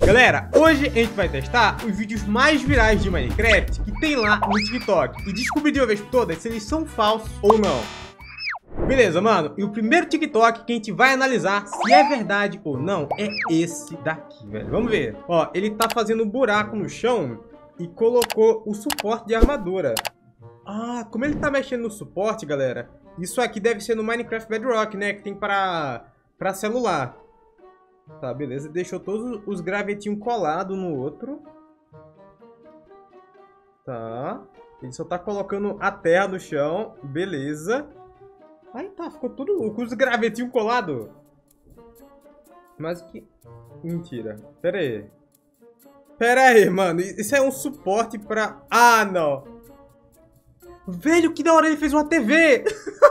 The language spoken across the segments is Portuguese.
Galera, hoje a gente vai testar os vídeos mais virais de Minecraft que tem lá no TikTok e descobrir de uma vez por todas se eles são falsos ou não. Beleza, mano? E o primeiro TikTok que a gente vai analisar se é verdade ou não é esse daqui, velho. Vamos ver. Ó, ele tá fazendo um buraco no chão e colocou o suporte de armadura. Ah, como ele tá mexendo no suporte, galera, isso aqui deve ser no Minecraft Bedrock, né? Que tem pra celular. Tá, beleza. Deixou todos os gravetinhos colados no outro. Tá. Ele só tá colocando a terra no chão. Beleza. Aí tá, ficou tudo com os gravetinhos colados. Mas que... Mentira. Pera aí. Pera aí, mano. Isso é um suporte pra... Ah, não. Velho, que da hora ele fez uma TV.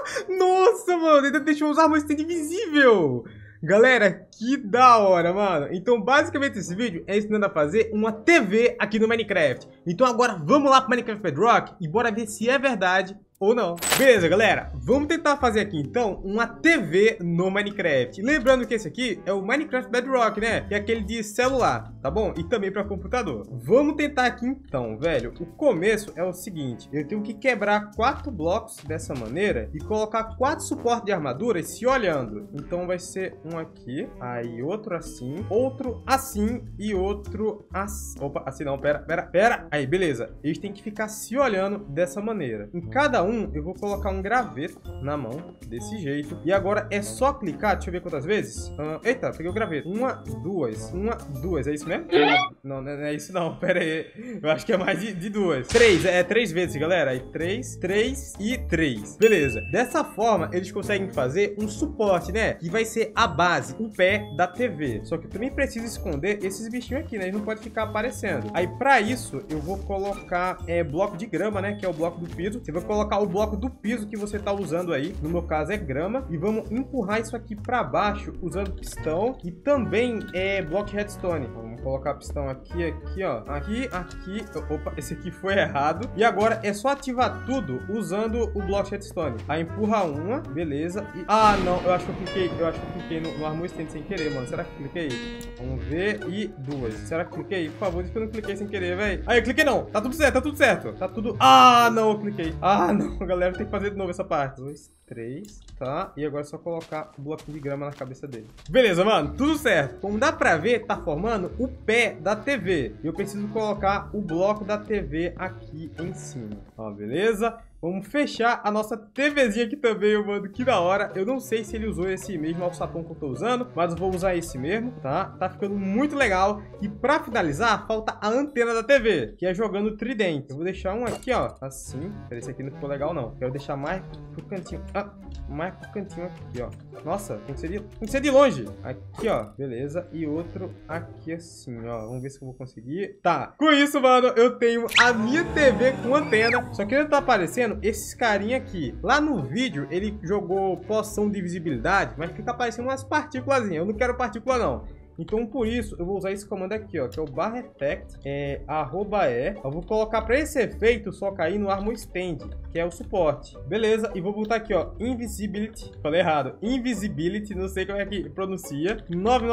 Nossa, mano. Ainda deixou usar uma stand invisível. Galera, que da hora, mano. Então, basicamente, esse vídeo é ensinando a fazer uma TV aqui no Minecraft. Então, agora, vamos lá pro Minecraft Bedrock e bora ver se é verdade ou não. Beleza, galera. Vamos tentar fazer aqui, então, uma TV no Minecraft. Lembrando que esse aqui é o Minecraft Bedrock, né? Que é aquele de celular, tá bom? E também para computador. Vamos tentar aqui, então, velho. O começo é o seguinte. Eu tenho que quebrar 4 blocos dessa maneira e colocar 4 suportes de armadura se olhando. Então, vai ser um aqui, aí outro assim, outro assim e outro assim. Opa, assim não, pera. Aí, beleza. Eles têm que ficar se olhando dessa maneira. Em cada um, eu vou colocar um graveto na mão, desse jeito. E agora é só clicar, deixa eu ver quantas vezes. Eita, peguei o graveto. 1, 2, 1, 2, é isso mesmo? Não, não é isso não, pera aí. Eu acho que é mais de 2. 3, é 3 vezes, galera. Aí 3, 3 e 3. Beleza. Dessa forma, eles conseguem fazer um suporte, né? Que vai ser a base, o pé da TV. Só que eu também preciso esconder esses bichinhos aqui, né? Eles não podem ficar aparecendo. Aí, pra isso, eu vou colocar bloco de grama, né? Que é o bloco do piso. Você vai colocar o bloco do piso que você tá usando aí. No meu caso, é grama. E vamos empurrar isso aqui pra baixo usando pistão e também bloco de redstone. Vamos colocar pistão aqui, ó. Aqui. Opa, esse aqui foi errado. E agora é só ativar tudo usando o bloco de redstone. Aí empurra uma, beleza. E... Ah, não, eu acho que eu cliquei no Armor Stand sem querer, mano. Será que eu cliquei? Vamos ver. E 2. Será que eu cliquei? Por favor, diz que eu não cliquei sem querer, velho. Aí, eu cliquei não. Tá tudo certo, tá tudo certo. Tá tudo... Ah, não, eu cliquei. Ah, não, galera, tem que fazer de novo essa parte. 2, 3, tá? E agora é só colocar o bloquinho de grama na cabeça dele. Beleza, mano, tudo certo. Como dá pra ver, tá formando o pé da TV. E eu preciso colocar o bloco da TV aqui em cima. Ó, beleza? Vamos fechar a nossa TVzinha aqui também, mano. Que da hora. Eu não sei se ele usou esse mesmo alçapão que eu tô usando, mas eu vou usar esse mesmo, tá? Tá ficando muito legal. E pra finalizar, falta a antena da TV, que é jogando tridente. Eu vou deixar um aqui, ó, assim. Esse aqui não ficou legal, não. Quero deixar mais pro cantinho. Mais pro cantinho aqui, ó. Nossa, tem que ser de longe. Aqui, ó. Beleza. E outro aqui assim, ó. Vamos ver se eu vou conseguir. Tá. Com isso, mano, eu tenho a minha TV com antena. Só que ele tá aparecendo esses carinha aqui. Lá no vídeo, ele jogou poção de visibilidade, mas fica aparecendo umas partículas. Eu não quero partícula, não. Então, por isso, eu vou usar esse comando aqui, ó, que é o barra effect, @e. Eu vou colocar para esse efeito só cair no Armor Stand, que é o suporte. Beleza, e vou botar aqui, ó, invisibility. Falei errado. Invisibility, não sei como é que pronuncia.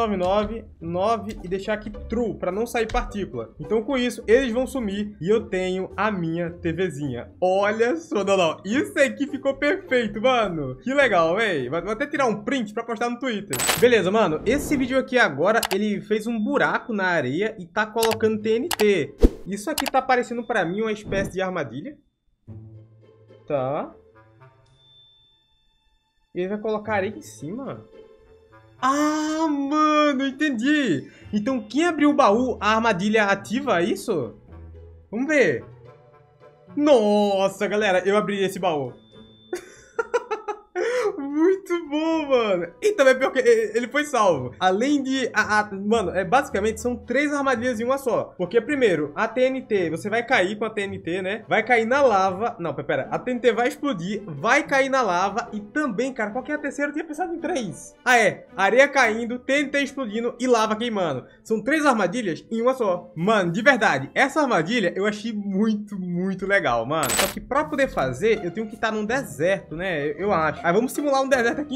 999 e deixar aqui true, para não sair partícula. Então, com isso, eles vão sumir e eu tenho a minha TVzinha. Olha só, não. Isso aqui ficou perfeito, mano. Que legal, véi. Vou até tirar um print para postar no Twitter. Beleza, mano. Esse vídeo aqui agora ele fez um buraco na areia e tá colocando TNT. Isso aqui tá parecendo pra mim uma espécie de armadilha. Tá. E ele vai colocar areia em cima. Ah, mano, entendi. Então quem abriu o baú, a armadilha ativa isso? Vamos ver. Nossa, galera, eu abri esse baú. Muito bom, mano. E também pior que ele foi salvo. Além de... Mano, basicamente são 3 armadilhas em uma só. Porque primeiro, a TNT, você vai cair com a TNT, né? Vai cair na lava. Não, pera. A TNT vai explodir, vai cair na lava. E também, cara, qual que é a terceira? Eu tinha pensado em 3. Ah, areia caindo, TNT explodindo e lava queimando. São 3 armadilhas em uma só. Mano, de verdade, essa armadilha eu achei muito, muito legal, mano. Só que pra poder fazer, eu tenho que estar num deserto, né? Eu acho. Aí vamos simular um deserto aqui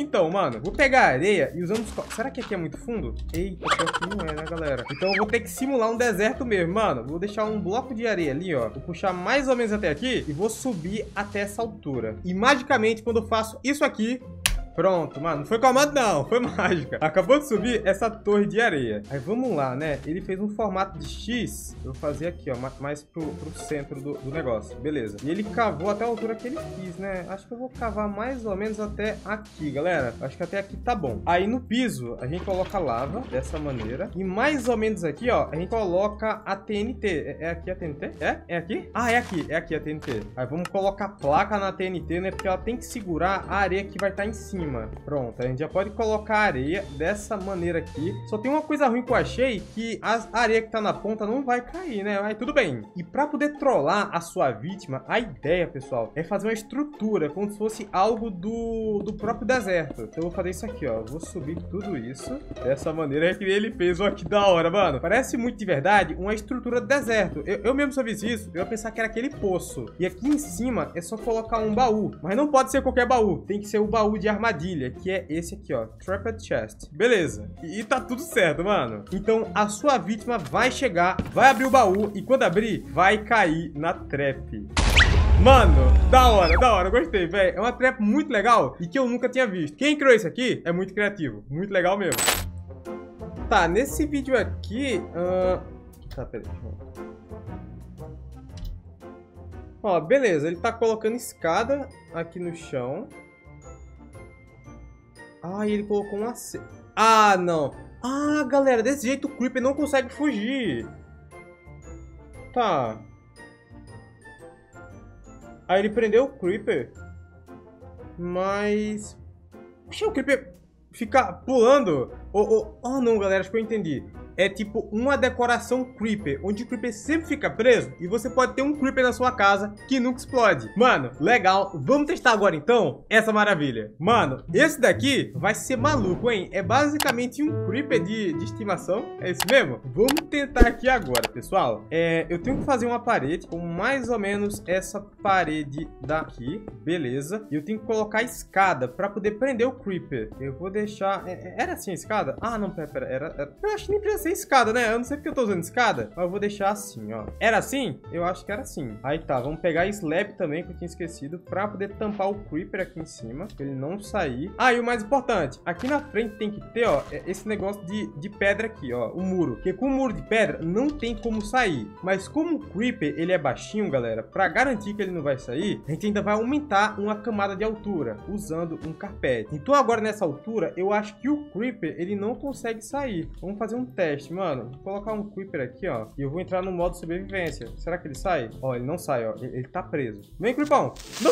Então, mano, vou pegar a areia e usando os... Será que aqui é muito fundo? Eita, pior que não é, né, galera? Então eu vou ter que simular um deserto mesmo, mano. Vou deixar um bloco de areia ali, ó. Vou puxar mais ou menos até aqui e vou subir até essa altura. E magicamente, quando eu faço isso aqui... Pronto, mano. Não foi comando, não. Foi mágica. Acabou de subir essa torre de areia. Aí vamos lá, né? Ele fez um formato de X. Eu vou fazer aqui, ó. Mais pro centro do negócio. Beleza. E ele cavou até a altura que ele quis, né? Acho que eu vou cavar mais ou menos até aqui, galera. Acho que até aqui tá bom. Aí no piso, a gente coloca lava dessa maneira. E mais ou menos aqui, ó, a gente coloca a TNT. É aqui a TNT? É? É aqui? Ah, é aqui. É aqui a TNT. Aí vamos colocar placa na TNT, né? Porque ela tem que segurar a areia que vai estar em cima. Pronto, a gente já pode colocar a areia dessa maneira aqui. Só tem uma coisa ruim que eu achei, que a areia que tá na ponta não vai cair, né? Mas tudo bem. E pra poder trollar a sua vítima, a ideia, pessoal, é fazer uma estrutura, como se fosse algo do próprio deserto. Então eu vou fazer isso aqui, ó. Vou subir tudo isso dessa maneira. É que ele fez, ó, que da hora, mano. Parece muito de verdade uma estrutura do deserto. Eu mesmo, se eu visse isso, eu ia pensar que era aquele poço. E aqui em cima é só colocar um baú. Mas não pode ser qualquer baú. Tem que ser o baú de armadilha, que é esse aqui, ó. Trapped Chest. Beleza. E tá tudo certo, mano. Então, a sua vítima vai chegar, vai abrir o baú e quando abrir, vai cair na trap. Mano, da hora, gostei, velho. É uma trap muito legal e que eu nunca tinha visto. Quem criou isso aqui é muito criativo, muito legal mesmo. Tá, nesse vídeo aqui... Tá, peraí. Ó, beleza, ele tá colocando escada aqui no chão. Ah, e ele colocou um acero. Ah, não. Ah, galera, desse jeito o Creeper não consegue fugir. Tá. Aí ele prendeu o Creeper. Mas... Puxa, o Creeper fica pulando. Oh, não, galera, acho que eu entendi. É tipo uma decoração Creeper, onde o Creeper sempre fica preso e você pode ter um Creeper na sua casa que nunca explode. Mano, legal. Vamos testar agora então essa maravilha. Mano, esse daqui vai ser maluco, hein? É basicamente um Creeper de estimação. É isso mesmo? Vamos tentar aqui agora, pessoal. Eu tenho que fazer uma parede com mais ou menos essa parede daqui. Beleza. E eu tenho que colocar escada para poder prender o Creeper. Eu vou deixar... Era assim a escada? Ah, não, pera. Eu acho que nem precisa ser escada, né? Eu não sei porque eu tô usando escada, mas eu vou deixar assim, ó. Era assim? Eu acho que era assim. Aí tá, vamos pegar a slab também, que eu tinha esquecido, pra poder tampar o Creeper aqui em cima, pra ele não sair. Ah, e o mais importante, aqui na frente tem que ter, ó, esse negócio de pedra aqui, ó, o muro. Porque com o muro de pedra não tem como sair. Mas como o Creeper, ele é baixinho, galera, pra garantir que ele não vai sair, a gente ainda vai aumentar uma camada de altura, usando um carpete. Então agora nessa altura, eu acho que o Creeper, ele não consegue sair. Vamos fazer um teste. Mano, vou colocar um Creeper aqui, ó. E eu vou entrar no modo sobrevivência. Será que ele sai? Ó, ele não sai, ó. Ele tá preso. Vem, Creepão. Não.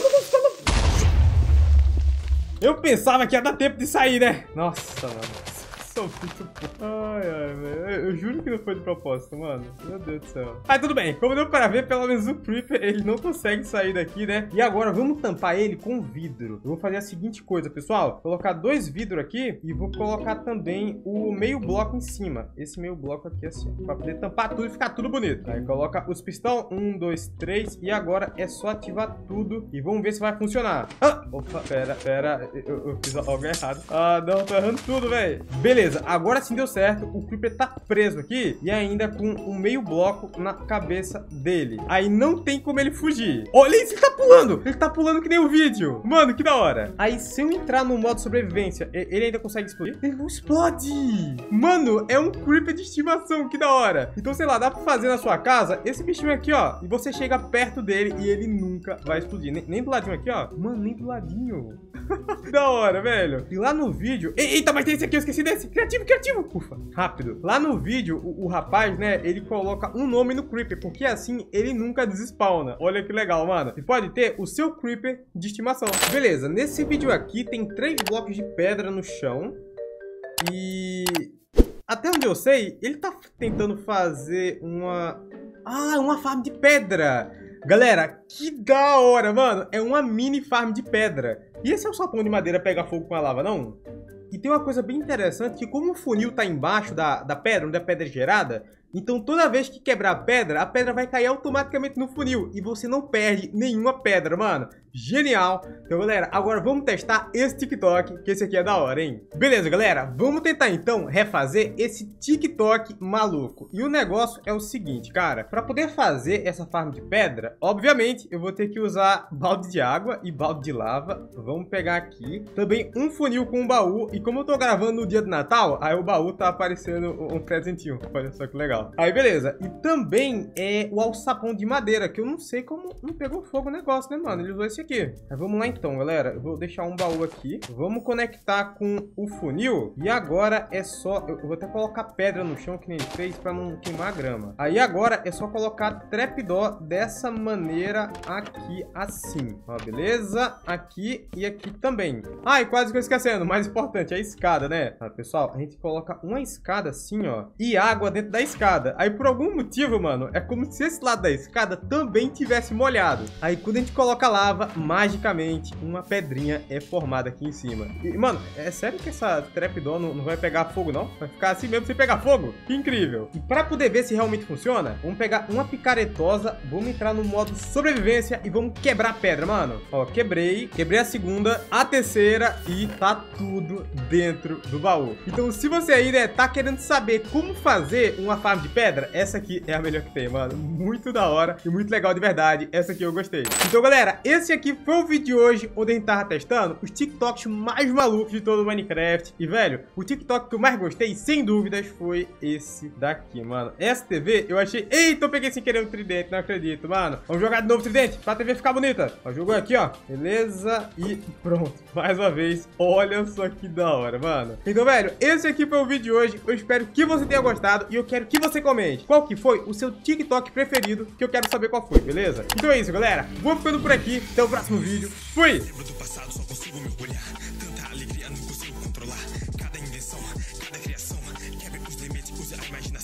Eu pensava que ia dar tempo de sair, né? Nossa, mano. Sou muito... Ai, velho. Eu juro que não foi de propósito, mano. Meu Deus do céu. Ah, tudo bem. Como deu pra ver, pelo menos o Creeper, ele não consegue sair daqui, né? E agora, vamos tampar ele com vidro. Eu vou fazer a seguinte coisa, pessoal. Colocar 2 vidros aqui e vou colocar também o meio bloco em cima. Esse meio bloco aqui, assim, pra poder tampar tudo e ficar tudo bonito. Aí coloca os pistão. 1, 2, 3. E agora é só ativar tudo e vamos ver se vai funcionar. Ah! Opa, pera. Eu fiz algo errado. Ah, não. Tô errando tudo, velho. Beleza. Agora sim deu certo. O Creeper tá preso aqui e ainda com um meio bloco na cabeça dele. Aí não tem como ele fugir. Olha isso, ele tá pulando. Ele tá pulando que nem o vídeo. Mano, que da hora. Aí se eu entrar no modo sobrevivência, ele ainda consegue explodir? Ele não explode. Mano, é um Creeper de estimação. Que da hora. Então, sei lá, dá pra fazer na sua casa esse bichinho aqui, ó. E você chega perto dele e ele nunca vai explodir. Nem do ladinho aqui, ó. Mano, nem do ladinho. Da hora, velho. E lá no vídeo... Eita, mas tem esse aqui, eu esqueci desse. Criativo. Ufa, rápido. Lá no vídeo, o rapaz, né, ele coloca um nome no Creeper, porque assim ele nunca despawna. Olha que legal, mano. E pode ter o seu Creeper de estimação. Beleza, nesse vídeo aqui tem 3 blocos de pedra no chão. E... até onde eu sei, ele tá tentando fazer uma... Ah, uma farm de pedra. Galera, que da hora, mano. É uma mini farm de pedra. E esse é o sapão de madeira pegar fogo com a lava, não? E tem uma coisa bem interessante, que como o funil tá embaixo da pedra, onde a pedra é gerada, Então toda vez que quebrar a pedra vai cair automaticamente no funil e você não perde nenhuma pedra, mano. Genial! Então, galera, agora vamos testar esse TikTok, que esse aqui é da hora, hein? Beleza, galera, vamos tentar então refazer esse TikTok maluco. E o negócio é o seguinte, cara, para poder fazer essa farm de pedra, obviamente eu vou ter que usar balde de água e balde de lava. Vamos pegar aqui também um funil com um baú. E como eu tô gravando no dia do Natal, aí o baú tá aparecendo um presentinho. Olha só que legal. Aí, beleza. E também o alçapão de madeira, que eu não sei como não pegou fogo o negócio, né, mano? Ele usou esse aqui. Mas vamos lá então, galera. Eu vou deixar um baú aqui. Vamos conectar com o funil. E agora é só... Eu vou até colocar pedra no chão, que nem ele fez, pra não queimar a grama. Aí agora é só colocar trapdoor dessa maneira aqui, assim. Ó, beleza? Aqui e aqui também. Ah, e quase que eu esquecendo. O mais importante, a escada, né? Ah, pessoal, a gente coloca uma escada assim, ó. E água dentro da escada. Aí por algum motivo, mano, é como se esse lado da escada também tivesse molhado. Aí quando a gente coloca lava, magicamente, uma pedrinha é formada aqui em cima. E, mano, é sério que essa trapdoor não vai pegar fogo, não? Vai ficar assim mesmo sem pegar fogo? Que incrível! E pra poder ver se realmente funciona, vamos pegar uma picaretosa, vamos entrar no modo sobrevivência e vamos quebrar a pedra, mano. Ó, quebrei a segunda, a terceira e tá tudo dentro do baú. Então, se você aí, né, tá querendo saber como fazer uma farm de pedra, essa aqui é a melhor que tem, mano. Muito da hora e muito legal de verdade. Essa aqui eu gostei. Então, galera, esse aqui foi o vídeo de hoje, onde a gente tava testando os TikToks mais malucos de todo o Minecraft. E, velho, o TikTok que eu mais gostei, sem dúvidas, foi esse daqui, mano. Essa TV, eu achei... Eita, eu peguei sem querer o tridente, não acredito, mano. Vamos jogar de novo o tridente, pra TV ficar bonita. Ó, jogou aqui, ó. Beleza, e pronto. Mais uma vez, olha só que da hora, mano. Então, velho, esse aqui foi o vídeo de hoje. Eu espero que você tenha gostado e eu quero que você comente qual que foi o seu TikTok preferido, que eu quero saber qual foi, beleza? Então é isso, galera. Vou ficando por aqui. Até o próximo vídeo. Fui! Lembro do passado, só consigo mergulhar. Tanta alegria, não consigo controlar. Cada invenção, cada criação, quebre os limites, use a imaginação.